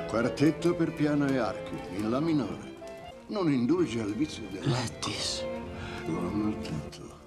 Quartetto per piano e archi, in la minore. Non indulge al vizio dell'alto. Lettis. L'ho notato.